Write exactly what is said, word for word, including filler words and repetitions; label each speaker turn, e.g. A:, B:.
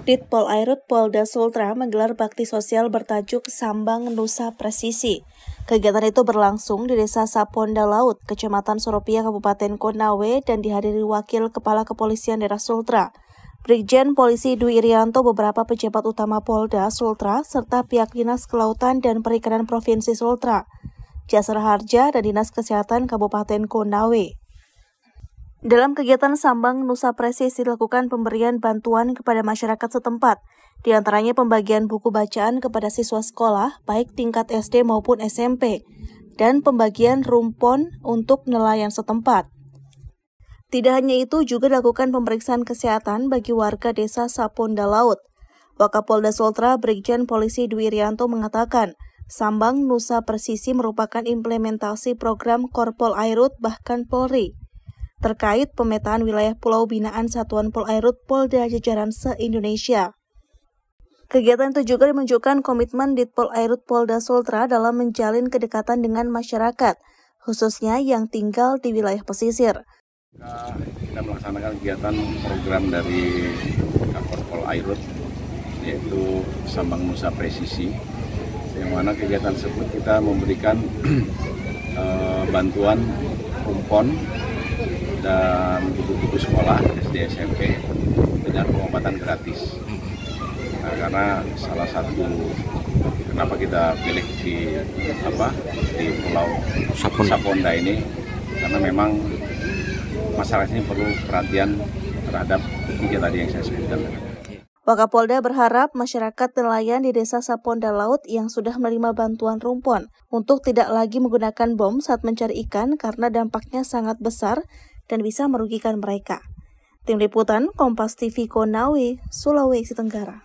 A: Ditpol Airut Polda Sultra menggelar bakti sosial bertajuk Sambang Nusa Presisi. Kegiatan itu berlangsung di Desa Saponda Laut, Kecamatan Suropia, Kabupaten Konawe, dan dihadiri Wakil Kepala Kepolisian Daerah Sultra, Brigjen Polisi Dwi Irianto, beberapa pejabat utama Polda Sultra, serta pihak Dinas Kelautan dan Perikanan Provinsi Sultra, Jasara Harja, dan Dinas Kesehatan Kabupaten Konawe. Dalam kegiatan Sambang Nusa Presisi dilakukan pemberian bantuan kepada masyarakat setempat, di antaranya pembagian buku bacaan kepada siswa sekolah, baik tingkat S D maupun S M P, dan pembagian rumpon untuk nelayan setempat. Tidak hanya itu, juga dilakukan pemeriksaan kesehatan bagi warga Desa Saponda Laut. Wakapolda Sultra Brigjen Polisi Dwi Irianto mengatakan, Sambang Nusa Presisi merupakan implementasi program Korpol Airut bahkan Polri terkait pemetaan wilayah pulau binaan Satuan Pol Airut Polda jajaran se-Indonesia. Kegiatan itu juga menunjukkan komitmen Ditpol Airut Polda Sultra dalam menjalin kedekatan dengan masyarakat, khususnya yang tinggal di wilayah pesisir.
B: Kita melaksanakan kegiatan program dari Korpol Airut, yaitu Sambang Nusa Presisi, yang mana kegiatan tersebut kita memberikan uh, bantuan rumpon dan buku-buku sekolah S D S M P dengan pengobatan gratis. Nah, karena salah satu kenapa kita pilih di apa di Pulau Saponda, Saponda ini, karena memang masyarakat ini perlu perhatian terhadap tiga tadi yang saya sebutkan.
A: Wakapolda berharap masyarakat nelayan di Desa Saponda Laut yang sudah menerima bantuan rumpon untuk tidak lagi menggunakan bom saat mencari ikan karena dampaknya sangat besar dan bisa merugikan mereka. Tim Liputan Kompas T V Konawe, Sulawesi Tenggara.